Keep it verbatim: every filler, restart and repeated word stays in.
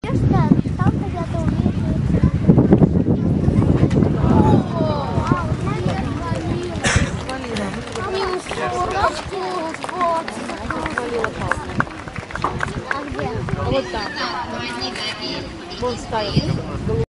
Там когда-то увидели. Минус сорок. Вот там. Вон ставим.